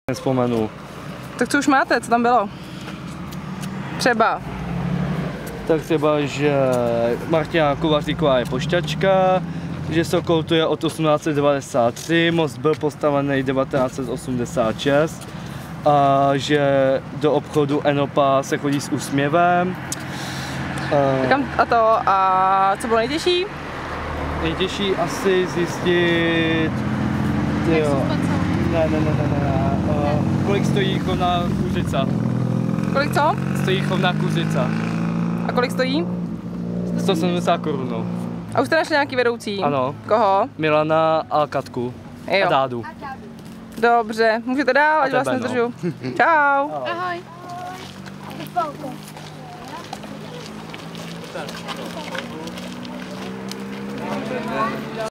Nespomenu. Tak co už máte, co tam bylo? Třeba. Tak třeba, že Martina Kovaříková je pošťačka, že Sokol tu je od 1893, most byl postavený 1986 a že do obchodu Enopa se chodí s úsměvem. A co bylo nejtěžší? Nejtěžší asi zjistit... Kolik stojí chovná kuřica? Kolik co? Stojí chovná kuřica. A kolik stojí? 170 korun. A už jste našli nějaký vedoucí? Ano. Koho? Milana a Katku. Jo. A Dádu. Dobře, můžete dál, ať vás nezdržu. Čau. Ahoj.